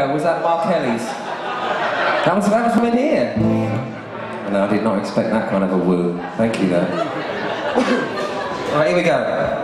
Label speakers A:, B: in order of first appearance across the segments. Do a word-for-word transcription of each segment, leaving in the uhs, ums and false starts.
A: go. Was that Mark Kelly's? That was, that was from in here. No, I did not expect that kind of a woo. Thank you, though. Alright, here we go.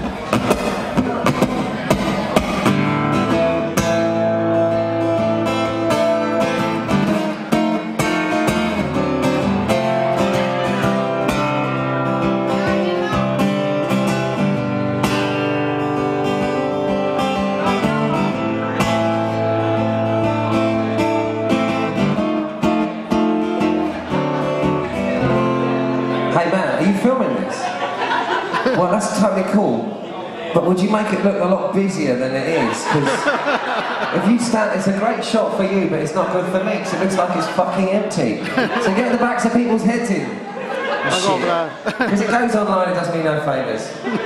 A: Hey man, are you filming this? Well, that's totally cool. But would you make it look a lot busier than it is? Because if you stand, it's a great shot for you, but it's not good for me, because it looks like it's fucking empty. So get the backs of people's heads in. Because it goes online, it does me no favours.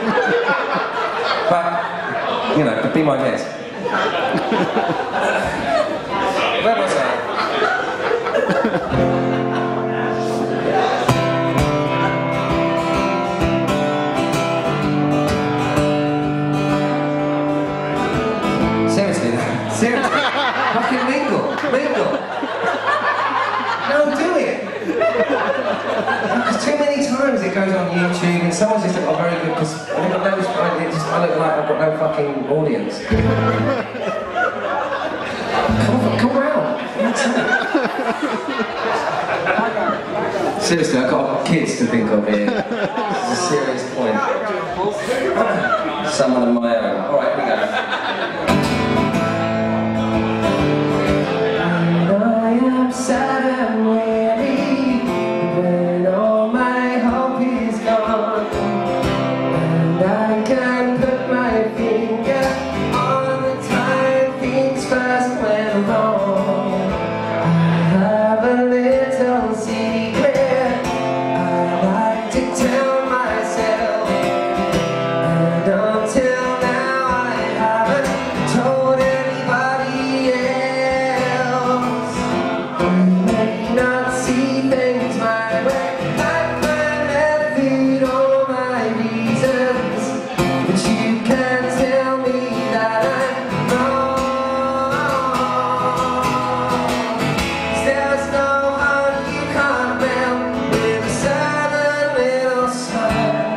A: But, you know, be my guest. Where was I? Seriously, fucking mingle, mingle. No, do it. Because too many times it goes on YouTube and someone's just like, oh, very good, because I think I know it's fine, it just, I look like I've got no fucking audience. Come on, come around. Seriously, I've got kids to think of here. This is a serious point. Someone of my own. Alright, here we go. Sad and weary when all my hope is gone, and I can put my finger on the time things first went wrong. I have a little secret I like to tell myself, and until now I haven't told anybody else. I may not see things my way, I find method all my reasons, but you can't tell me that I'm wrong. 'Cause there's no heart you can't melt with a southern little smile.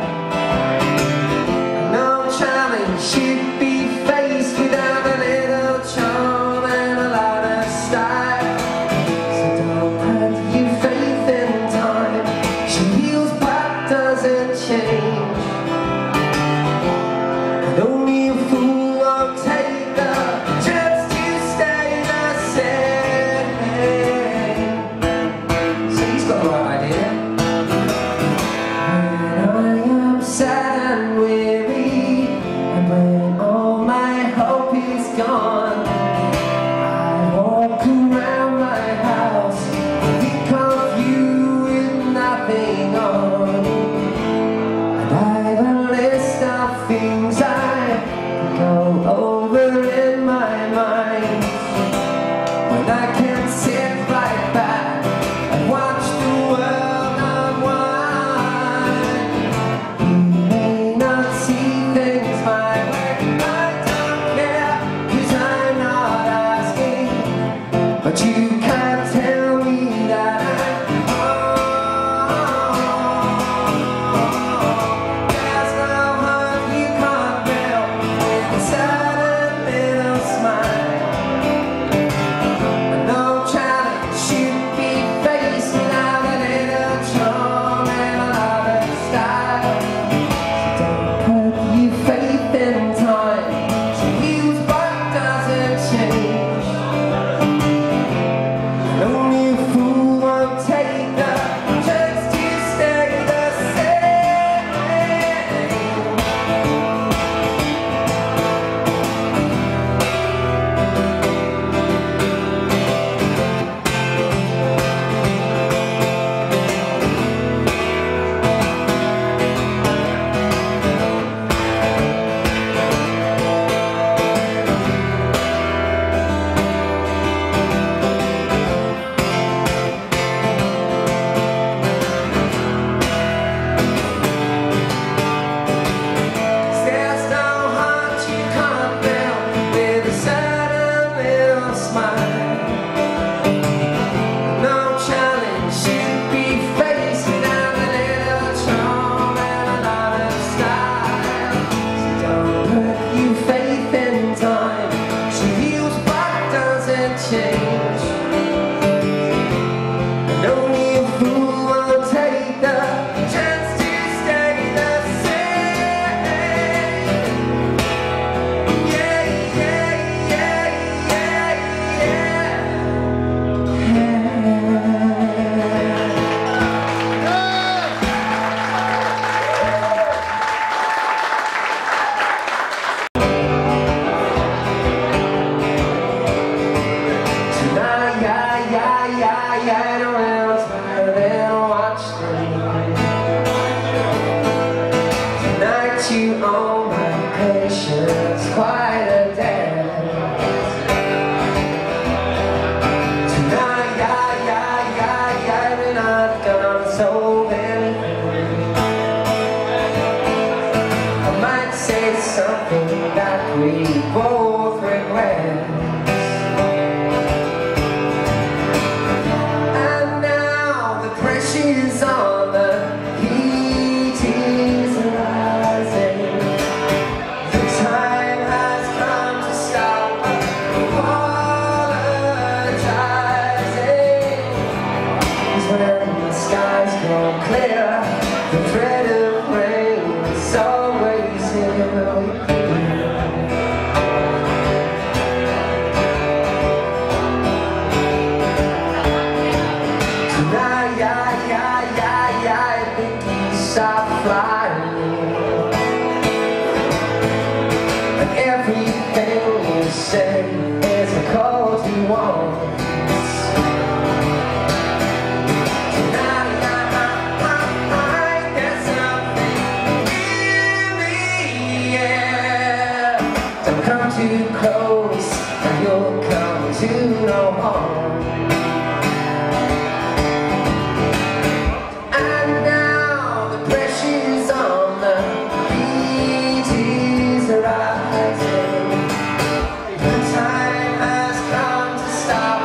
A: No challenge should be faced without a little charm and a lot of style. Change. And only a fool will take the chance to stay the same. So he's got the right idea. When I am sad and weary, and when all my hope is gone, I walk around my house, think of you with nothing on. Things I go over in my mind when I can sit right back and watch the world unwind. You may not see things my way, I don't care, 'cause I'm not asking, but you can't tell me that I'm something that we both regret. And now the pressure's on, the heat is rising. The time has come to stop apologizing. 'Cause when the skies go clear, the threat of rain is always here with you. Tonight, yeah, yeah, yeah, yeah, I think you stop flying. And everything you say is a call to arms. Come too close, and you'll come to no harm. And now the pressure's on, the heat is rising. The time has come to stop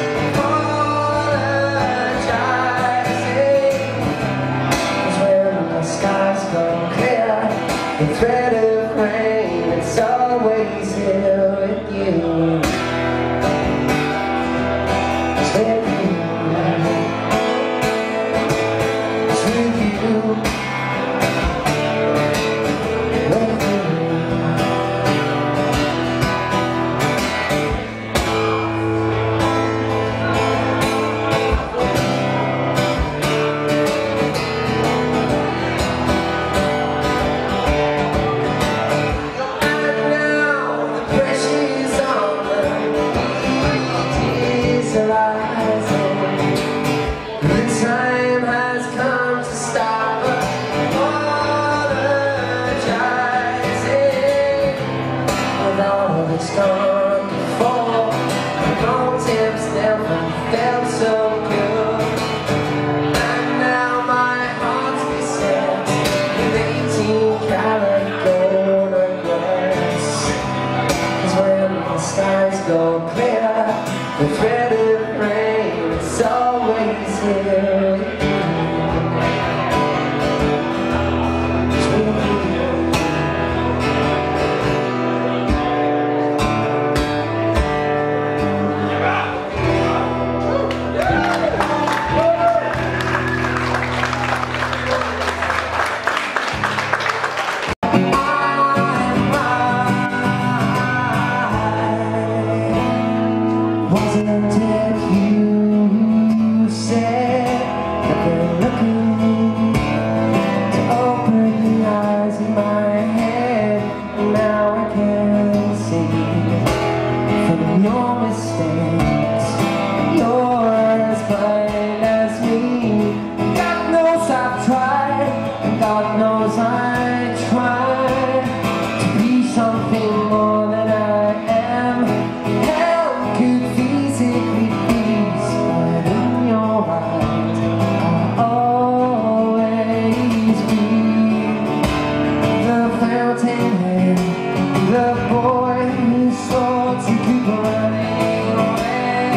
A: apologizing. 'Cause when the skies go clear, the threat of rain, it's always here with you. It's with you. It's with you. With you. The time has come to stop apologizing. With all that's gone before, the gold tips never felt so good. And now my heart's beset with eighteen karat gold regrets. 'Cause when the skies go clear, the threat of rain is always here. It's with you. Wasn't it you who said that we're looking to open the eyes in my head? And now I can see from your mistakes, you're as blind as me. God knows I've tried, and God knows I tried to be something more than I am. Hell could physically please, but in your eyes I'll always be the fountainhead, the boy who sought to keep running away.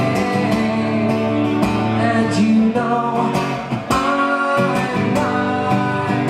A: And you know I'm mine.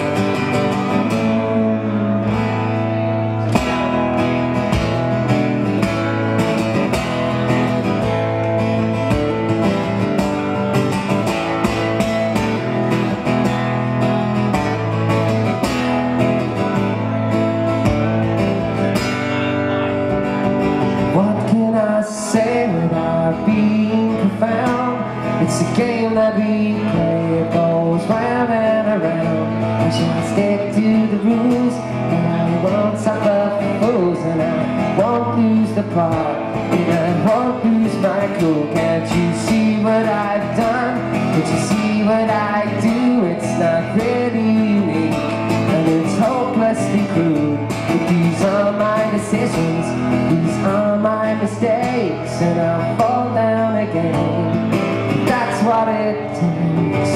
A: What can I say without being profound? It's a game that we play, it goes round and around. We shall stick to the rules, and I won't suffer fools, and I won't lose the plot, and I won't lose my cool. Can't you see what I've done? Can't you see what I do? It's not really unique, and it's hopelessly cruel. But these are my decisions, these are my mistakes, and I'll fall down again. That's what it takes.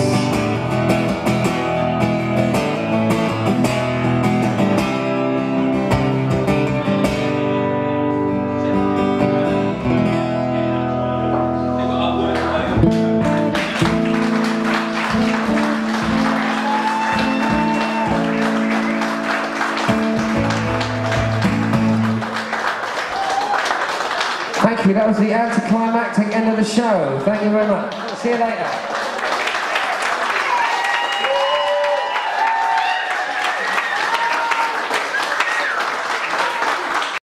A: That was the anticlimactic end of the show. Thank you very much. See you later.